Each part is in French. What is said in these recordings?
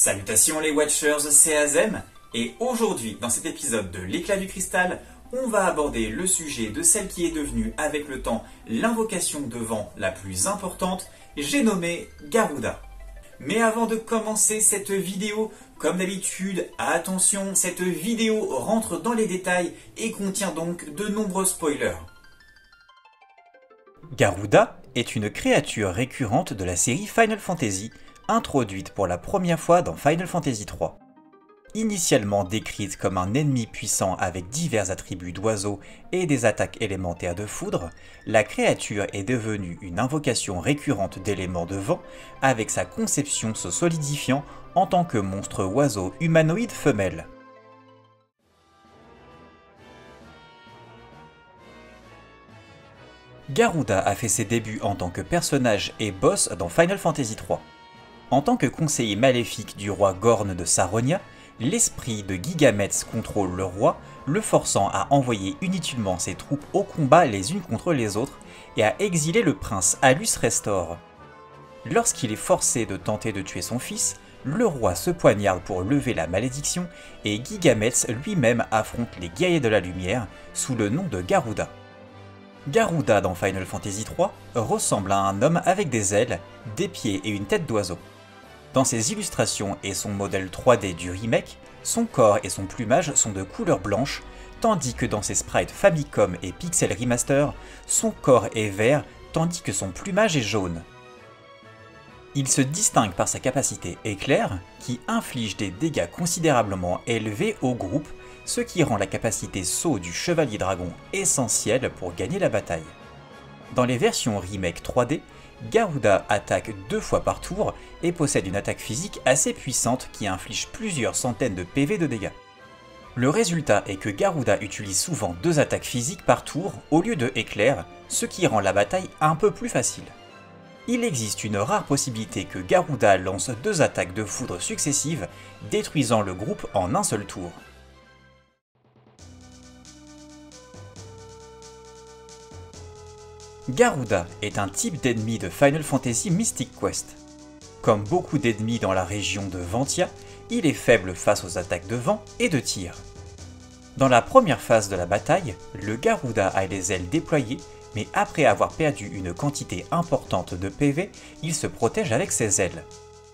Salutations les Watchers, c'est Azem, et aujourd'hui, dans cet épisode de l'Éclat du Cristal, on va aborder le sujet de celle qui est devenue, avec le temps, l'invocation de vent la plus importante, j'ai nommé Garuda. Mais avant de commencer cette vidéo, comme d'habitude, attention, cette vidéo rentre dans les détails et contient donc de nombreux spoilers. Garuda est une créature récurrente de la série Final Fantasy, introduite pour la première fois dans Final Fantasy III. Initialement décrite comme un ennemi puissant avec divers attributs d'oiseau et des attaques élémentaires de foudre, la créature est devenue une invocation récurrente d'éléments de vent, avec sa conception se solidifiant en tant que monstre oiseau humanoïde femelle. Garuda a fait ses débuts en tant que personnage et boss dans Final Fantasy III. En tant que conseiller maléfique du roi Gorn de Saronia, l'esprit de Gigametz contrôle le roi, le forçant à envoyer inutilement ses troupes au combat les unes contre les autres et à exiler le prince Alus Restor. Lorsqu'il est forcé de tenter de tuer son fils, le roi se poignarde pour lever la malédiction et Gigametz lui-même affronte les guerriers de la lumière sous le nom de Garuda. Garuda dans Final Fantasy III ressemble à un homme avec des ailes, des pieds et une tête d'oiseau. Dans ses illustrations et son modèle 3D du remake, son corps et son plumage sont de couleur blanche, tandis que dans ses sprites Famicom et Pixel Remaster, son corps est vert tandis que son plumage est jaune. Il se distingue par sa capacité éclair, qui inflige des dégâts considérablement élevés au groupe, ce qui rend la capacité saut du Chevalier Dragon essentielle pour gagner la bataille. Dans les versions remake 3D, Garuda attaque 2 fois par tour et possède une attaque physique assez puissante qui inflige plusieurs centaines de PV de dégâts. Le résultat est que Garuda utilise souvent 2 attaques physiques par tour au lieu de éclairs, ce qui rend la bataille un peu plus facile. Il existe une rare possibilité que Garuda lance 2 attaques de foudre successives, détruisant le groupe en un seul tour. Garuda est un type d'ennemi de Final Fantasy Mystic Quest. Comme beaucoup d'ennemis dans la région de Ventia, il est faible face aux attaques de vent et de tir. Dans la première phase de la bataille, le Garuda a les ailes déployées, mais après avoir perdu une quantité importante de PV, il se protège avec ses ailes.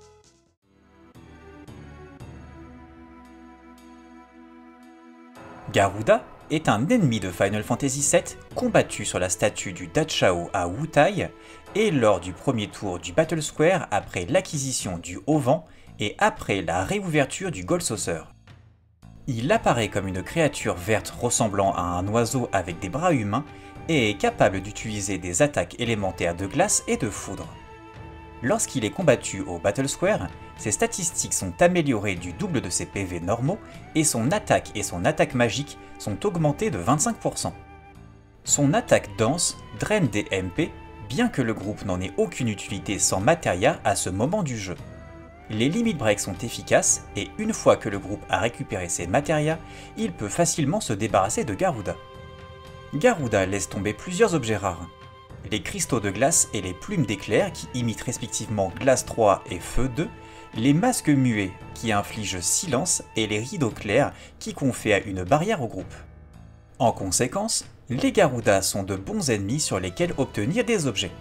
Garuda est un ennemi de Final Fantasy VII combattu sur la statue du Dachao à Wutai et lors du premier tour du Battle Square après l'acquisition du Haut-Vent et après la réouverture du Gold Saucer. Il apparaît comme une créature verte ressemblant à un oiseau avec des bras humains et est capable d'utiliser des attaques élémentaires de glace et de foudre. Lorsqu'il est combattu au Battle Square, ses statistiques sont améliorées du double de ses PV normaux et son attaque magique sont augmentées de 25%. Son attaque dense draine des MP, bien que le groupe n'en ait aucune utilité sans Materia à ce moment du jeu. Les limit breaks sont efficaces et une fois que le groupe a récupéré ses Materia, il peut facilement se débarrasser de Garuda. Garuda laisse tomber plusieurs objets rares. Les cristaux de glace et les plumes d'éclair qui imitent respectivement Glace 3 et Feu 2, les masques muets qui infligent silence et les rideaux clairs qui confèrent une barrière au groupe. En conséquence, les Garuda sont de bons ennemis sur lesquels obtenir des objets.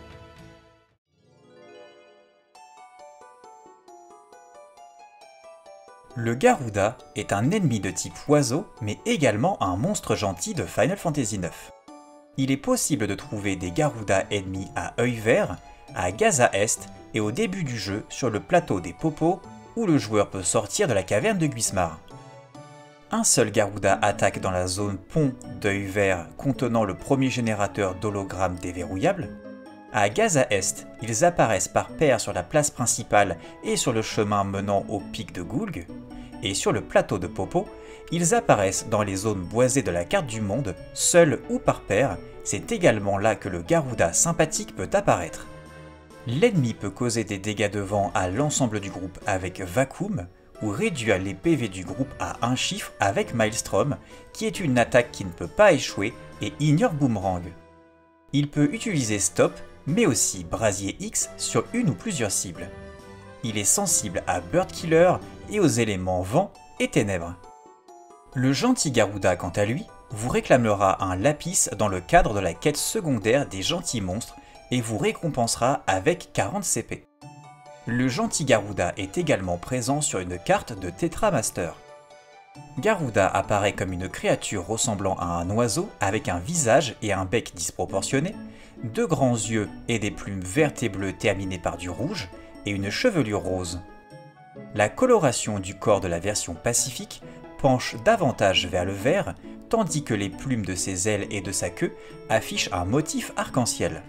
Le Garuda est un ennemi de type oiseau mais également un monstre gentil de Final Fantasy IX. Il est possible de trouver des Garuda ennemis à œil vert, à Gaza Est et au début du jeu sur le plateau des Popos où le joueur peut sortir de la caverne de Guismar. Un seul Garuda attaque dans la zone pont d'œil vert contenant le premier générateur d'hologrammes déverrouillables. À Gaza Est, ils apparaissent par paires sur la place principale et sur le chemin menant au pic de Gulg, et sur le plateau de Popo, ils apparaissent dans les zones boisées de la carte du monde, seuls ou par paires, c'est également là que le Garuda sympathique peut apparaître. L'ennemi peut causer des dégâts de vent à l'ensemble du groupe avec Vacuum, ou réduire les PV du groupe à un chiffre avec Maelstrom, qui est une attaque qui ne peut pas échouer et ignore Boomerang. Il peut utiliser Stop, mais aussi Brasier X sur une ou plusieurs cibles. Il est sensible à Bird Killer et aux éléments vent et ténèbres. Le gentil Garuda, quant à lui, vous réclamera un lapis dans le cadre de la quête secondaire des gentils monstres et vous récompensera avec 40 CP. Le gentil Garuda est également présent sur une carte de Tetramaster. Garuda apparaît comme une créature ressemblant à un oiseau avec un visage et un bec disproportionnés, deux grands yeux et des plumes vertes et bleues terminées par du rouge et une chevelure rose. La coloration du corps de la version pacifique penche davantage vers le vert, tandis que les plumes de ses ailes et de sa queue affichent un motif arc-en-ciel.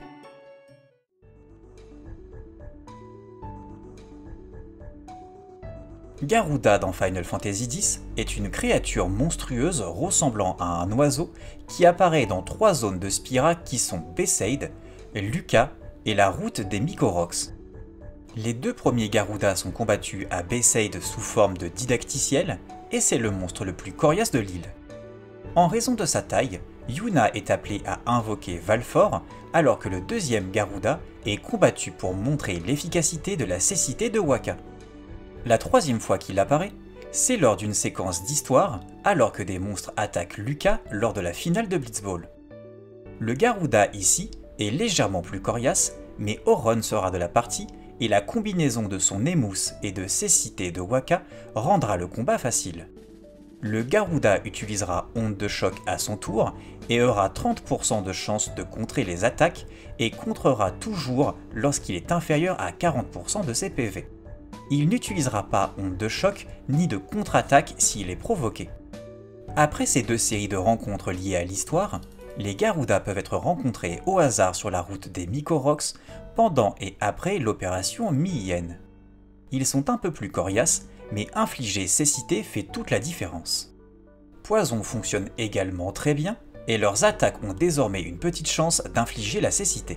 Garuda dans Final Fantasy X est une créature monstrueuse ressemblant à un oiseau qui apparaît dans 3 zones de Spira qui sont Besaid, Lucca et la route des Micorox. Les 2 premiers Garuda sont combattus à Besaid sous forme de didacticiel et c'est le monstre le plus coriace de l'île. En raison de sa taille, Yuna est appelée à invoquer Valfor alors que le 2e Garuda est combattu pour montrer l'efficacité de la cécité de Wakka. La 3e fois qu'il apparaît, c'est lors d'une séquence d'histoire, alors que des monstres attaquent Lucca lors de la finale de Blitzball. Le Garuda ici est légèrement plus coriace, mais Auron sera de la partie et la combinaison de son émousse et de cécité de Wakka rendra le combat facile. Le Garuda utilisera Onde de choc à son tour et aura 30% de chance de contrer les attaques et contrera toujours lorsqu'il est inférieur à 40% de ses PV. Il n'utilisera pas Onde de choc ni de contre-attaque s'il est provoqué. Après ces 2 séries de rencontres liées à l'histoire, les Garuda peuvent être rencontrés au hasard sur la route des Micorox pendant et après l'opération Mi-Yen. Ils sont un peu plus coriaces, mais infliger cécité fait toute la différence. Poison fonctionne également très bien, et leurs attaques ont désormais une petite chance d'infliger la cécité.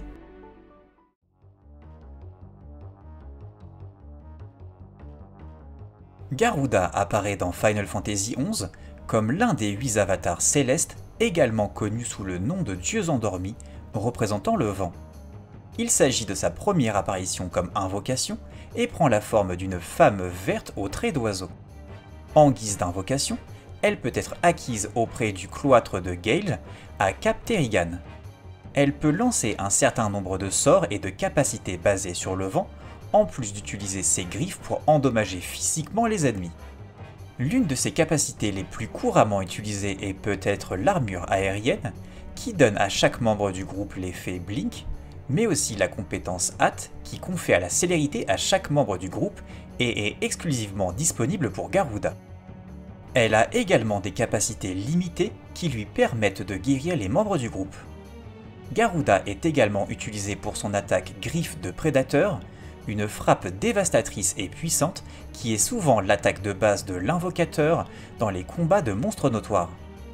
Garuda apparaît dans Final Fantasy XI comme l'un des 8 avatars célestes, également connus sous le nom de dieux endormis, représentant le vent. Il s'agit de sa première apparition comme invocation et prend la forme d'une femme verte aux traits d'oiseau. En guise d'invocation, elle peut être acquise auprès du cloître de Gale à Cap Terrigan. Elle peut lancer un certain nombre de sorts et de capacités basées sur le vent, en plus d'utiliser ses griffes pour endommager physiquement les ennemis. L'une de ses capacités les plus couramment utilisées est peut-être l'armure aérienne, qui donne à chaque membre du groupe l'effet Blink, mais aussi la compétence Hat qui confère la célérité à chaque membre du groupe et est exclusivement disponible pour Garuda. Elle a également des capacités limitées qui lui permettent de guérir les membres du groupe. Garuda est également utilisé pour son attaque Griffe de Prédateur, une frappe dévastatrice et puissante qui est souvent l'attaque de base de l'invocateur dans les combats de monstres notoires.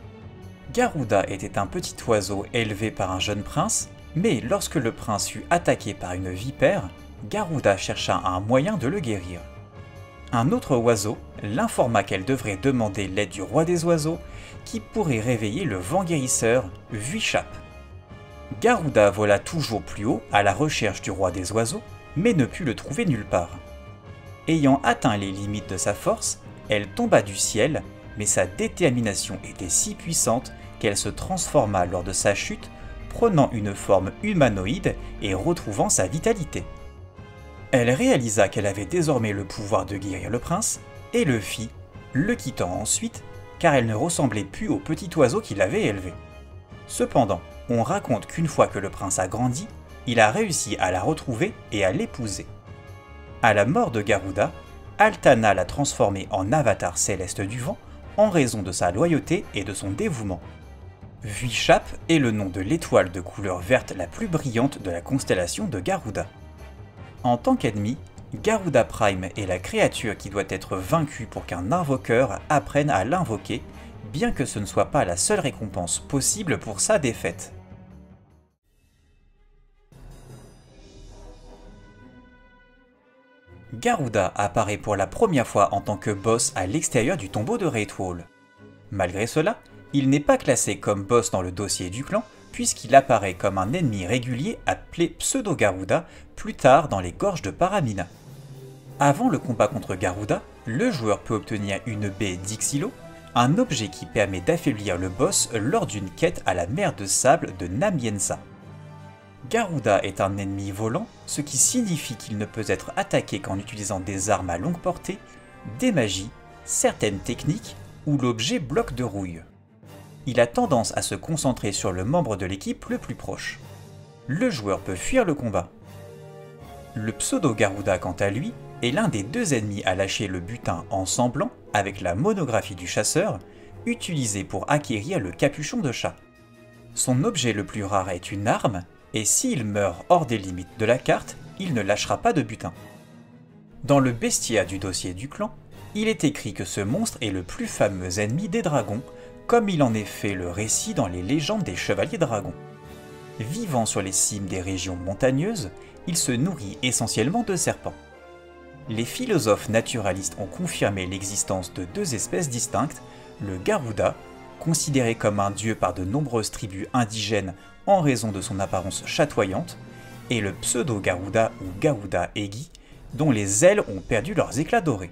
Garuda était un petit oiseau élevé par un jeune prince, mais lorsque le prince fut attaqué par une vipère, Garuda chercha un moyen de le guérir. Un autre oiseau l'informa qu'elle devrait demander l'aide du roi des oiseaux, qui pourrait réveiller le vent guérisseur Vuishap. Garuda vola toujours plus haut à la recherche du roi des oiseaux, mais ne put le trouver nulle part. Ayant atteint les limites de sa force, elle tomba du ciel, mais sa détermination était si puissante qu'elle se transforma lors de sa chute, prenant une forme humanoïde et retrouvant sa vitalité. Elle réalisa qu'elle avait désormais le pouvoir de guérir le prince, et le fit, le quittant ensuite, car elle ne ressemblait plus au petit oiseau qui l'avait élevé. Cependant, on raconte qu'une fois que le prince a grandi, il a réussi à la retrouver et à l'épouser. À la mort de Garuda, Altana l'a transformé en avatar céleste du vent en raison de sa loyauté et de son dévouement. Vuishap est le nom de l'étoile de couleur verte la plus brillante de la constellation de Garuda. En tant qu'ennemi, Garuda Prime est la créature qui doit être vaincue pour qu'un invoqueur apprenne à l'invoquer, bien que ce ne soit pas la seule récompense possible pour sa défaite. Garuda apparaît pour la première fois en tant que boss à l'extérieur du tombeau de Wraithwall. Malgré cela, il n'est pas classé comme boss dans le dossier du clan, puisqu'il apparaît comme un ennemi régulier appelé Pseudo-Garuda plus tard dans les gorges de Paramina. Avant le combat contre Garuda, le joueur peut obtenir une baie d'Ixilo, un objet qui permet d'affaiblir le boss lors d'une quête à la mer de sable de Namiensa. Garuda est un ennemi volant, ce qui signifie qu'il ne peut être attaqué qu'en utilisant des armes à longue portée, des magies, certaines techniques ou l'objet bloc de rouille. Il a tendance à se concentrer sur le membre de l'équipe le plus proche. Le joueur peut fuir le combat. Le pseudo-Garuda, quant à lui, est l'un des deux ennemis à lâcher le butin en semblant avec la monographie du chasseur, utilisée pour acquérir le capuchon de chat. Son objet le plus rare est une arme, et s'il meurt hors des limites de la carte, il ne lâchera pas de butin. Dans le bestiaire du dossier du clan, il est écrit que ce monstre est le plus fameux ennemi des dragons, comme il en est fait le récit dans les légendes des chevaliers dragons. Vivant sur les cimes des régions montagneuses, il se nourrit essentiellement de serpents. Les philosophes naturalistes ont confirmé l'existence de deux espèces distinctes, le Garuda, considéré comme un dieu par de nombreuses tribus indigènes en raison de son apparence chatoyante, et le pseudo-Garuda ou Garuda Egi, dont les ailes ont perdu leurs éclats dorés.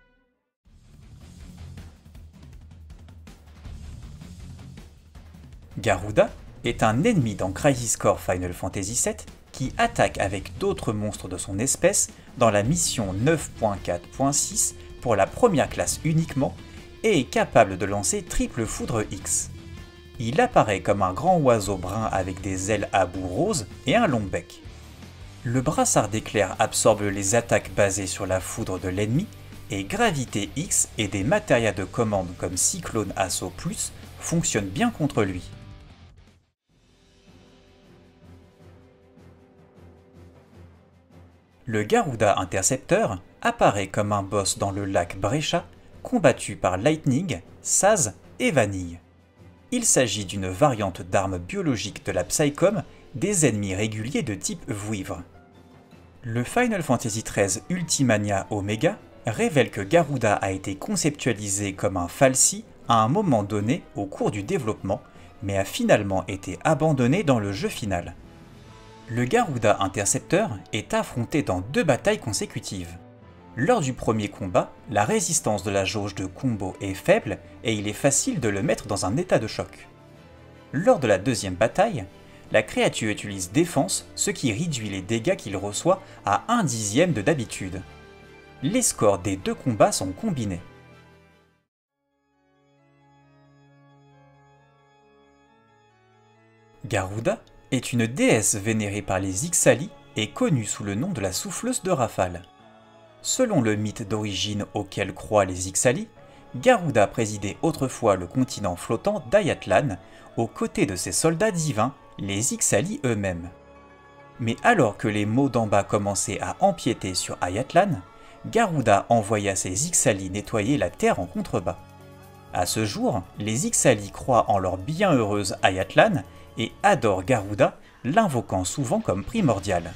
Garuda est un ennemi dans Crisis Core Final Fantasy VII qui attaque avec d'autres monstres de son espèce dans la mission 9.4.6 pour la première classe uniquement et est capable de lancer triple foudre X. Il apparaît comme un grand oiseau brun avec des ailes à bout rose et un long bec. Le brassard d'éclair absorbe les attaques basées sur la foudre de l'ennemi et Gravité X et des matérias de commande comme Cyclone Assaut Plus fonctionnent bien contre lui. Le Garuda Intercepteur apparaît comme un boss dans le lac Breccia, combattu par Lightning, Saz et Vanille. Il s'agit d'une variante d'arme biologique de la Psycom des ennemis réguliers de type Vouivre. Le Final Fantasy XIII Ultimania Omega révèle que Garuda a été conceptualisé comme un falsi à un moment donné au cours du développement, mais a finalement été abandonné dans le jeu final. Le Garuda Intercepteur est affronté dans 2 batailles consécutives. Lors du premier combat, la résistance de la jauge de combo est faible et il est facile de le mettre dans un état de choc. Lors de la deuxième bataille, la créature utilise défense, ce qui réduit les dégâts qu'il reçoit à 1/10 de d'habitude. Les scores des 2 combats sont combinés. Garuda est une déesse vénérée par les Ixali et connue sous le nom de la souffleuse de rafale. Selon le mythe d'origine auquel croient les Ixali, Garuda présidait autrefois le continent flottant d'Ayatlan, aux côtés de ses soldats divins, les Ixali eux-mêmes. Mais alors que les maux d'en bas commençaient à empiéter sur Ayatlan, Garuda envoya ses Ixali nettoyer la terre en contrebas. À ce jour, les Ixali croient en leur bienheureuse Ayatlan et adorent Garuda, l'invoquant souvent comme primordial.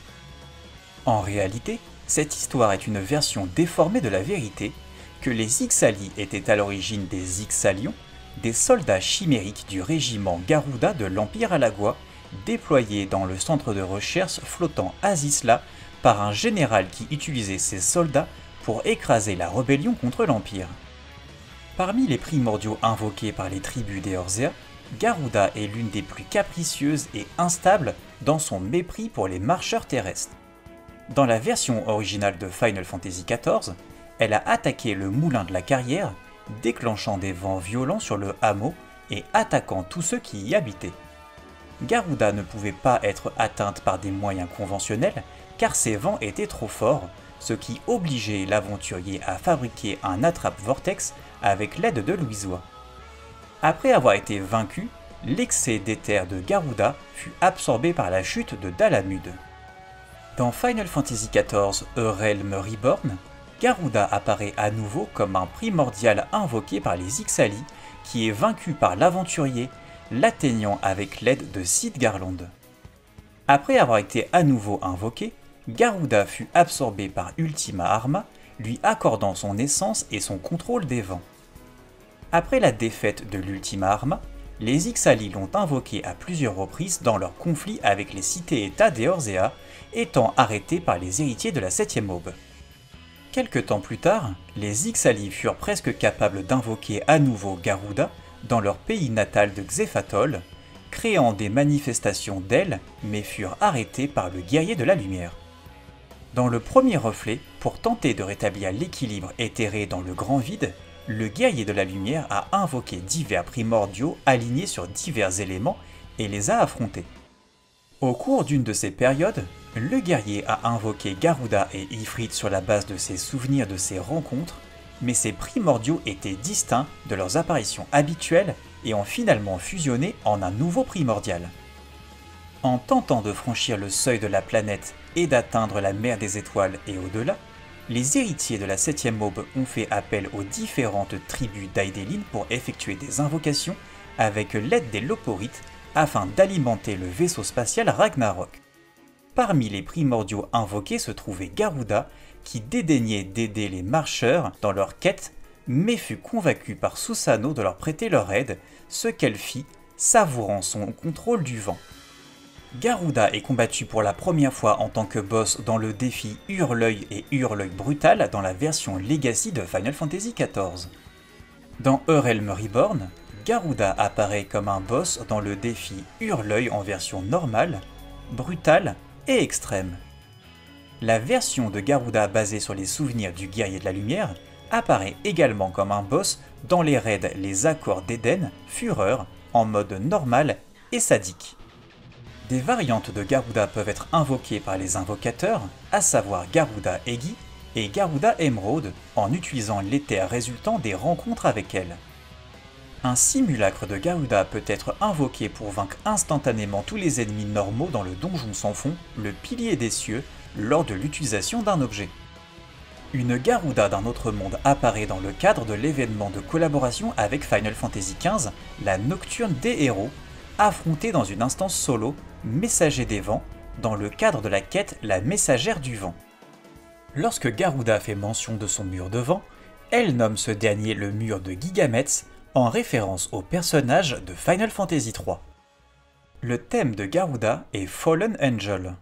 En réalité, cette histoire est une version déformée de la vérité, que les Ixali étaient à l'origine des Ixalions, des soldats chimériques du régiment Garuda de l'Empire Alagua, déployés dans le centre de recherche flottant Azisla par un général qui utilisait ses soldats pour écraser la rébellion contre l'Empire. Parmi les primordiaux invoqués par les tribus d'Eorzea, Garuda est l'une des plus capricieuses et instables dans son mépris pour les marcheurs terrestres. Dans la version originale de Final Fantasy XIV, elle a attaqué le moulin de la carrière, déclenchant des vents violents sur le hameau et attaquant tous ceux qui y habitaient. Garuda ne pouvait pas être atteinte par des moyens conventionnels car ces vents étaient trop forts, ce qui obligeait l'aventurier à fabriquer un attrape-vortex avec l'aide de Louisoix. Après avoir été vaincu, l'excès d'éther de Garuda fut absorbé par la chute de Dalamud. Dans Final Fantasy XIV Realm Reborn, Garuda apparaît à nouveau comme un primordial invoqué par les Ixali qui est vaincu par l'aventurier, l'atteignant avec l'aide de Sid Garland. Après avoir été à nouveau invoqué, Garuda fut absorbé par Ultima Arma, lui accordant son essence et son contrôle des vents. Après la défaite de l'Ultima Arma, les Ixali l'ont invoqué à plusieurs reprises dans leur conflit avec les cités-états d'Eorzea, étant arrêtés par les héritiers de la 7ème aube. Quelque temps plus tard, les Ixali furent presque capables d'invoquer à nouveau Garuda dans leur pays natal de Xephatol, créant des manifestations d'ailes, mais furent arrêtés par le guerrier de la lumière. Dans le premier reflet, pour tenter de rétablir l'équilibre éthéré dans le grand vide, le guerrier de la lumière a invoqué divers primordiaux alignés sur divers éléments et les a affrontés. Au cours d'une de ces périodes, le guerrier a invoqué Garuda et Ifrit sur la base de ses souvenirs de ces rencontres, mais ces primordiaux étaient distincts de leurs apparitions habituelles et ont finalement fusionné en un nouveau primordial. En tentant de franchir le seuil de la planète et d'atteindre la mer des étoiles et au-delà, les héritiers de la 7e aube ont fait appel aux différentes tribus d'Aedelin pour effectuer des invocations avec l'aide des Loporites afin d'alimenter le vaisseau spatial Ragnarok. Parmi les primordiaux invoqués se trouvait Garuda, qui dédaignait d'aider les marcheurs dans leur quête, mais fut convaincue par Susanoo de leur prêter leur aide, ce qu'elle fit, savourant son contrôle du vent. Garuda est combattu pour la première fois en tant que boss dans le défi Hurleuil et Hurleuil Brutal dans la version Legacy de Final Fantasy XIV. Dans Realm Reborn, Garuda apparaît comme un boss dans le défi Hurleuil en version normale, brutale et extrême. La version de Garuda basée sur les souvenirs du guerrier de la lumière apparaît également comme un boss dans les raids Les Accords d'Eden, Fureur, en mode normal et sadique. Des variantes de Garuda peuvent être invoquées par les invocateurs, à savoir Garuda Egi et Garuda Emerald, en utilisant l'éther résultant des rencontres avec elle. Un simulacre de Garuda peut être invoqué pour vaincre instantanément tous les ennemis normaux dans le donjon sans fond, le pilier des cieux, lors de l'utilisation d'un objet. Une Garuda d'un autre monde apparaît dans le cadre de l'événement de collaboration avec Final Fantasy XV, la Nocturne des Héros, affrontée dans une instance solo, Messager des Vents, dans le cadre de la quête La Messagère du Vent. Lorsque Garuda fait mention de son mur de vent, elle nomme ce dernier le mur de Gigametz, en référence au personnage de Final Fantasy III. Le thème de Garuda est Fallen Angel.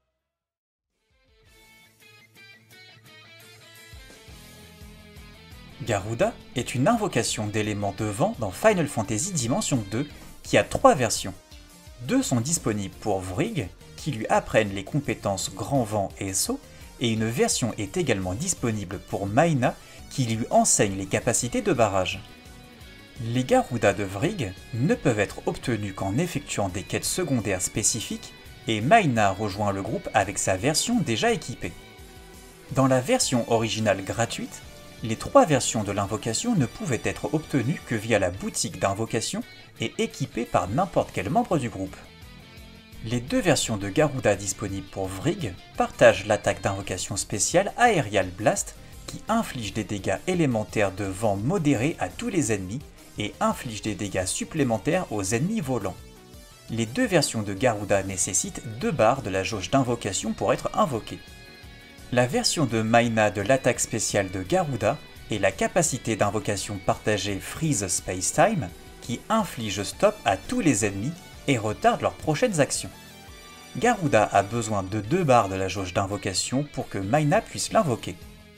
Garuda est une invocation d'éléments de vent dans Final Fantasy Dimension 2 qui a 3 versions. 2 sont disponibles pour Vrig, qui lui apprennent les compétences Grand Vent et Saut, et une version est également disponible pour Maina, qui lui enseigne les capacités de barrage. Les Garuda de Vrig ne peuvent être obtenus qu'en effectuant des quêtes secondaires spécifiques, et Maina rejoint le groupe avec sa version déjà équipée. Dans la version originale gratuite, les 3 versions de l'invocation ne pouvaient être obtenues que via la boutique d'invocation et équipées par n'importe quel membre du groupe. Les 2 versions de Garuda disponibles pour Vrig partagent l'attaque d'invocation spéciale Aerial Blast qui inflige des dégâts élémentaires de vent modérés à tous les ennemis et inflige des dégâts supplémentaires aux ennemis volants. Les 2 versions de Garuda nécessitent 2 barres de la jauge d'invocation pour être invoquées. La version de Maina de l'attaque spéciale de Garuda est la capacité d'invocation partagée Freeze Space Time qui inflige stop à tous les ennemis et retarde leurs prochaines actions. Garuda a besoin de 2 barres de la jauge d'invocation pour que Maina puisse l'invoquer.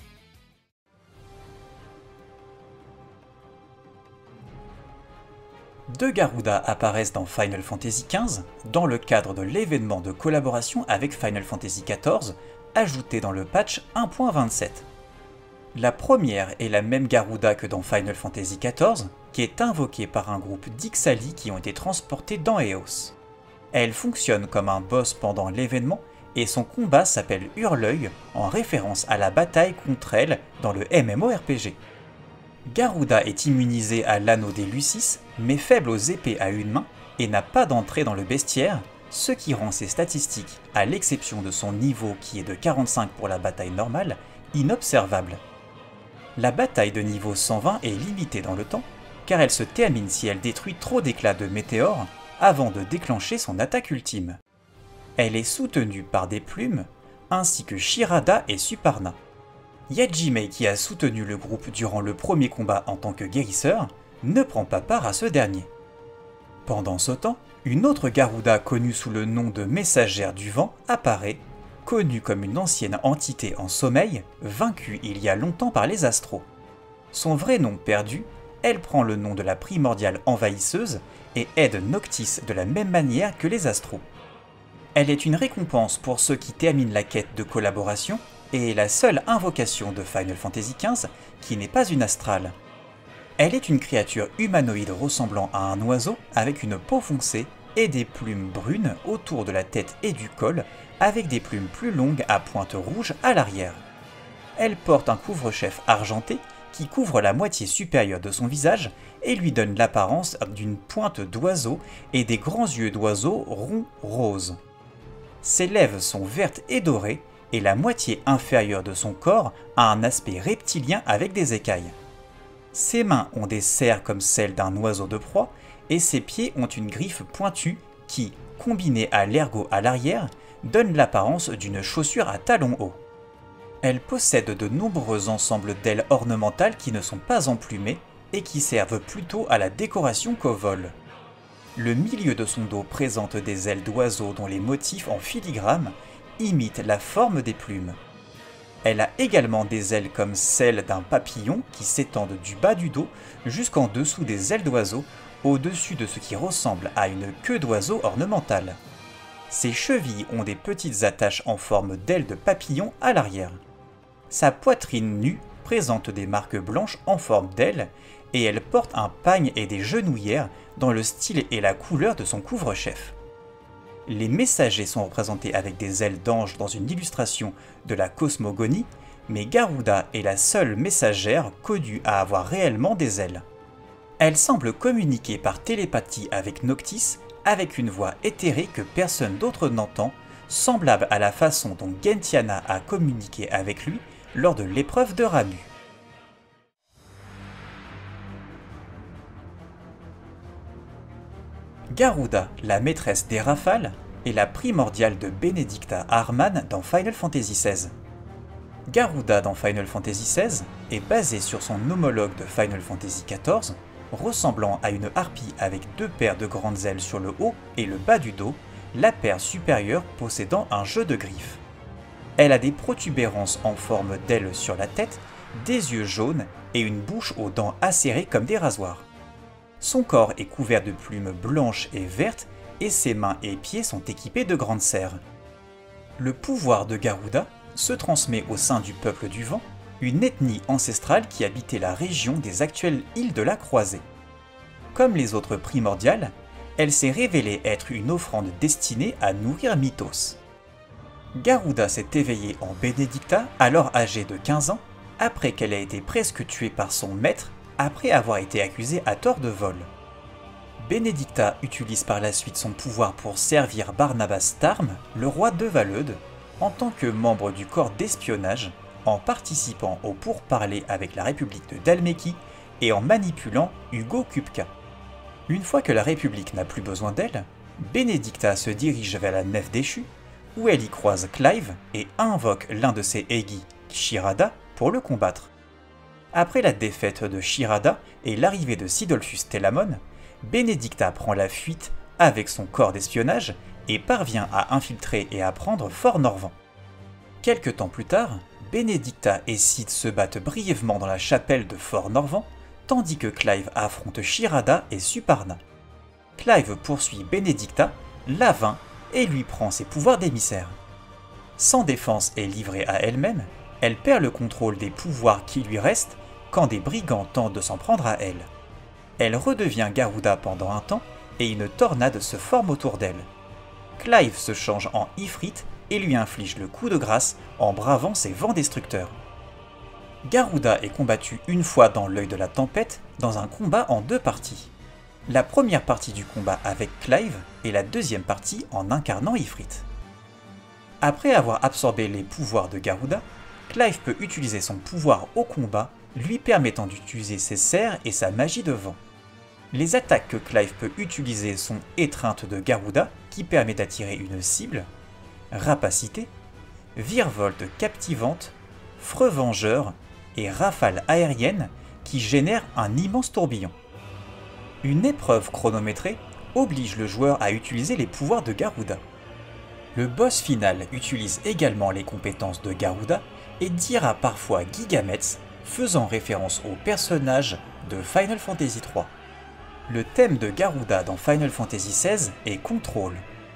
Deux Garuda apparaissent dans Final Fantasy XV dans le cadre de l'événement de collaboration avec Final Fantasy XIV ajouté dans le patch 1.27. La première est la même Garuda que dans Final Fantasy XIV, qui est invoquée par un groupe d'Ixali qui ont été transportés dans Eos. Elle fonctionne comme un boss pendant l'événement et son combat s'appelle Hurleuil en référence à la bataille contre elle dans le MMORPG. Garuda est immunisée à l'anneau des Lucis, mais faible aux épées à une main et n'a pas d'entrée dans le bestiaire, ce qui rend ses statistiques, à l'exception de son niveau qui est de 45 pour la bataille normale, inobservables. La bataille de niveau 120 est limitée dans le temps, car elle se termine si elle détruit trop d'éclats de météores avant de déclencher son attaque ultime. Elle est soutenue par des plumes, ainsi que Shirada et Suparna. Yajime, qui a soutenu le groupe durant le premier combat en tant que guérisseur, ne prend pas part à ce dernier. Pendant ce temps, une autre Garuda connue sous le nom de Messagère du Vent apparaît, connue comme une ancienne entité en sommeil, vaincue il y a longtemps par les Astros. Son vrai nom perdu, elle prend le nom de la primordiale envahisseuse et aide Noctis de la même manière que les Astros. Elle est une récompense pour ceux qui terminent la quête de collaboration et est la seule invocation de Final Fantasy XV qui n'est pas une astrale. Elle est une créature humanoïde ressemblant à un oiseau avec une peau foncée et des plumes brunes autour de la tête et du col avec des plumes plus longues à pointe rouge à l'arrière. Elle porte un couvre-chef argenté qui couvre la moitié supérieure de son visage et lui donne l'apparence d'une pointe d'oiseau et des grands yeux d'oiseau ronds roses. Ses lèvres sont vertes et dorées et la moitié inférieure de son corps a un aspect reptilien avec des écailles. Ses mains ont des serres comme celles d'un oiseau de proie et ses pieds ont une griffe pointue qui, combinée à l'ergot à l'arrière, donne l'apparence d'une chaussure à talons hauts. Elle possède de nombreux ensembles d'ailes ornementales qui ne sont pas emplumées et qui servent plutôt à la décoration qu'au vol. Le milieu de son dos présente des ailes d'oiseau dont les motifs en filigrane imitent la forme des plumes. Elle a également des ailes comme celles d'un papillon qui s'étendent du bas du dos jusqu'en dessous des ailes d'oiseau, au-dessus de ce qui ressemble à une queue d'oiseau ornementale. Ses chevilles ont des petites attaches en forme d'ailes de papillon à l'arrière. Sa poitrine nue présente des marques blanches en forme d'ailes et elle porte un pagne et des genouillères dans le style et la couleur de son couvre-chef. Les messagers sont représentés avec des ailes d'ange dans une illustration de la cosmogonie, mais Garuda est la seule messagère connue à avoir réellement des ailes. Elle semble communiquer par télépathie avec Noctis avec une voix éthérée que personne d'autre n'entend, semblable à la façon dont Gentiana a communiqué avec lui lors de l'épreuve de Ramuh. Garuda, la maîtresse des rafales, est la primordiale de Benedicta Harman dans Final Fantasy XVI. Garuda dans Final Fantasy XVI est basée sur son homologue de Final Fantasy XIV, ressemblant à une harpie avec deux paires de grandes ailes sur le haut et le bas du dos, la paire supérieure possédant un jeu de griffes. Elle a des protubérances en forme d'ailes sur la tête, des yeux jaunes et une bouche aux dents acérées comme des rasoirs. Son corps est couvert de plumes blanches et vertes et ses mains et pieds sont équipés de grandes serres. Le pouvoir de Garuda se transmet au sein du peuple du vent, une ethnie ancestrale qui habitait la région des actuelles îles de la Croisée. Comme les autres primordiales, elle s'est révélée être une offrande destinée à nourrir Mythos. Garuda s'est éveillée en Benedicta, alors âgée de 15 ans, après qu'elle ait été presque tuée par son maître, après avoir été accusée à tort de vol. Benedicta utilise par la suite son pouvoir pour servir Barnabas Starm, le roi de Valeude, en tant que membre du corps d'espionnage, en participant aux pourparlers avec la République de Dhalmekie et en manipulant Hugo Kupka. Une fois que la République n'a plus besoin d'elle, Benedicta se dirige vers la nef déchue, où elle y croise Clive et invoque l'un de ses Egi, Shirada, pour le combattre. Après la défaite de Shirada et l'arrivée de Sidolphus Telamon, Benedicta prend la fuite avec son corps d'espionnage et parvient à infiltrer et à prendre Fort Norvent. Quelque temps plus tard, Benedicta et Sid se battent brièvement dans la chapelle de Fort Norvent, tandis que Clive affronte Shirada et Suparna. Clive poursuit Benedicta, la vainc et lui prend ses pouvoirs d'émissaire. Sans défense et livrée à elle-même, elle perd le contrôle des pouvoirs qui lui restent quand des brigands tentent de s'en prendre à elle. Elle redevient Garuda pendant un temps et une tornade se forme autour d'elle. Clive se change en Ifrit et lui inflige le coup de grâce en bravant ses vents destructeurs. Garuda est combattu une fois dans l'œil de la tempête dans un combat en deux parties. La première partie du combat avec Clive et la deuxième partie en incarnant Ifrit. Après avoir absorbé les pouvoirs de Garuda, Clive peut utiliser son pouvoir au combat, lui permettant d'utiliser ses serres et sa magie de vent. Les attaques que Clive peut utiliser sont Étreinte de Garuda, qui permet d'attirer une cible, Rapacité, Virevolte captivante, Freux vengeur et Rafale aérienne, qui génère un immense tourbillon. Une épreuve chronométrée oblige le joueur à utiliser les pouvoirs de Garuda. Le boss final utilise également les compétences de Garuda et dira parfois Gigametz, faisant référence au personnage de Final Fantasy III. Le thème de Garuda dans Final Fantasy XVI est Control.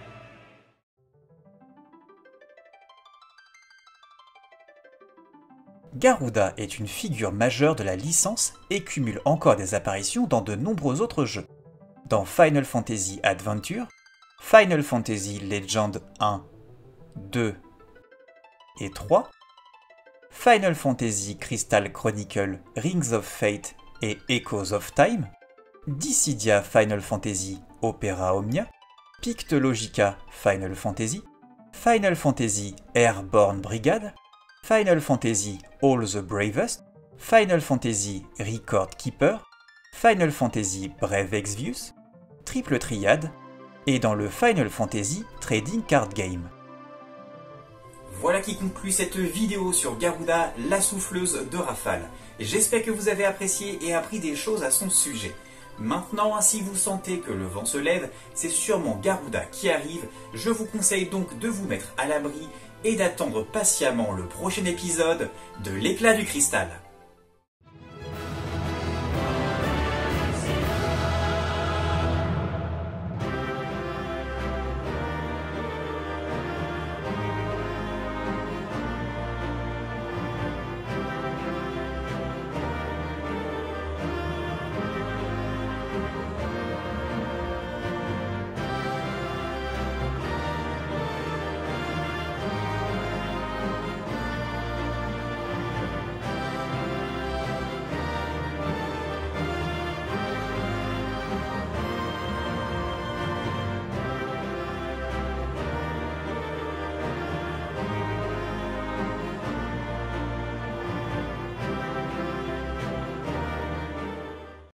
Garuda est une figure majeure de la licence et cumule encore des apparitions dans de nombreux autres jeux. Dans Final Fantasy Adventure, Final Fantasy Legend 1, 2 et 3, Final Fantasy Crystal Chronicle Rings of Fate et Echoes of Time, Dissidia Final Fantasy Opera Omnia, Pictologica Final Fantasy, Final Fantasy Airborne Brigade, Final Fantasy All the Bravest, Final Fantasy Record Keeper, Final Fantasy Brave Exvius, Triple Triad, et dans le Final Fantasy Trading Card Game. Voilà qui conclut cette vidéo sur Garuda, la souffleuse de Rafale. J'espère que vous avez apprécié et appris des choses à son sujet. Maintenant, si vous sentez que le vent se lève, c'est sûrement Garuda qui arrive. Je vous conseille donc de vous mettre à l'abri et d'attendre patiemment le prochain épisode de l'Éclat du Cristal.